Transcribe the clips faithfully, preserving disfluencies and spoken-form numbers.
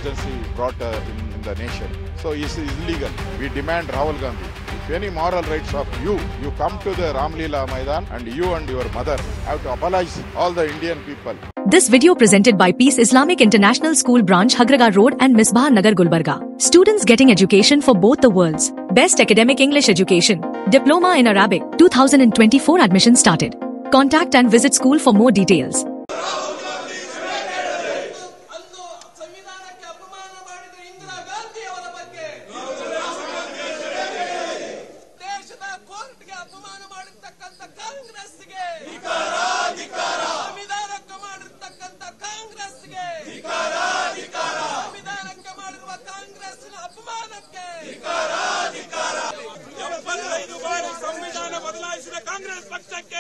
emergency brought uh, in, in the nation. So it's illegal. We demand Rahul Gandhi. If any moral rights of you, you come to the Ramlila Maidan and you and your mother have to apologize all the Indian people. This video presented by Peace Islamic International School Branch Hagraga Road and Misbah Nagar Gulbarga. Students getting education for both the worlds. Best academic English education. Diploma in Arabic. two thousand twenty-four admission started. Contact and visit school for more details. Congress ಪಕ್ಷಕ್ಕೆ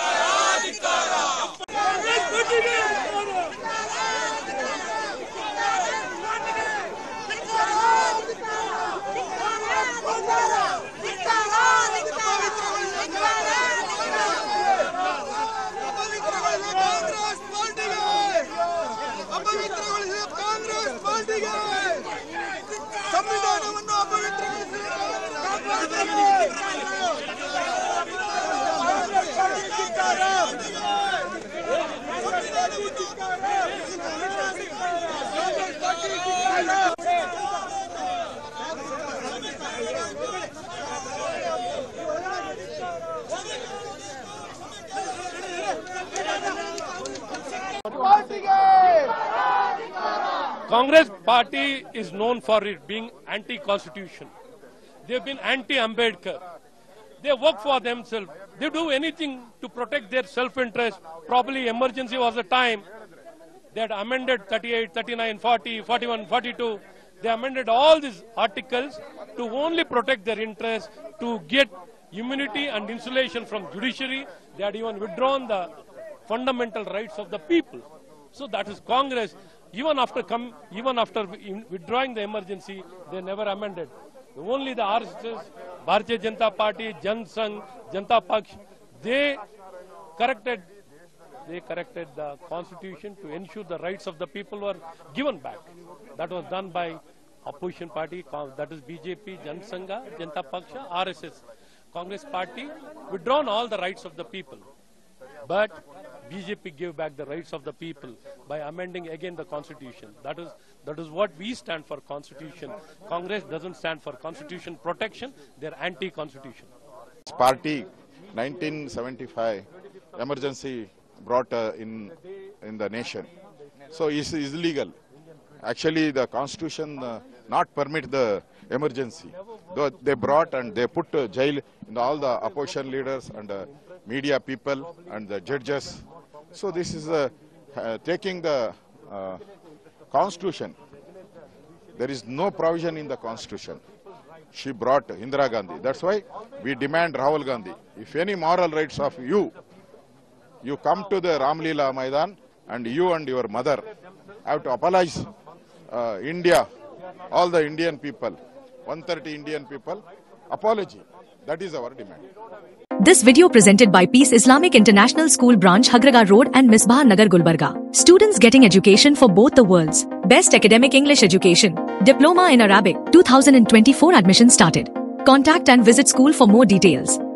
ಸಂವಿಧಾನವನ್ನು ಅಪವಿತ್ರಗೊಳಿಸಿ Congress party is known for it being anti-constitution. They've been anti-Ambedkar. They work for themselves. They do anything to protect their self-interest. Probably emergency was the time. They had amended thirty-eight, thirty-nine, forty, forty-one, forty-two. They amended all these articles to only protect their interests, to get immunity and insulation from judiciary. They had even withdrawn the fundamental rights of the people. So that is Congress. Even after come, even after withdrawing the emergency, they never amended. Only the R S S, Bharatiya Janata Party, Jan Sangh, Janata Paksh, they corrected, they corrected the constitution to ensure the rights of the people were given back. That was done by opposition party, that is B J P, Jan Sangha, Janata Paksha, R S S. Congress party withdrawn all the rights of the people. But B J P gave back the rights of the people by amending again the constitution. That is, that is what we stand for, constitution. Congress doesn't stand for constitution protection, they're anti-constitution. Party, nineteen seventy-five, emergency brought uh, in, in the nation. So it's illegal. Actually, the constitution uh, not permit the emergency. Though they brought and they put uh, jail in all the opposition leaders and uh, media people and the judges. So this is uh, uh, taking the uh, constitution. There is no provision in the constitution. She brought Indira Gandhi. That's why we demand Rahul Gandhi. If any moral rights of you, you come to the Ramlila Maidan and you and your mother have to apologize uh, India, all the Indian people, one hundred thirty Indian people, apology. That is our demand. This video presented by Peace Islamic International School Branch Hagraga Road and Misbah Nagar Gulbarga. Students getting education for both the worlds. Best academic English education. Diploma in Arabic. two thousand twenty-four admission started. Contact and visit school for more details.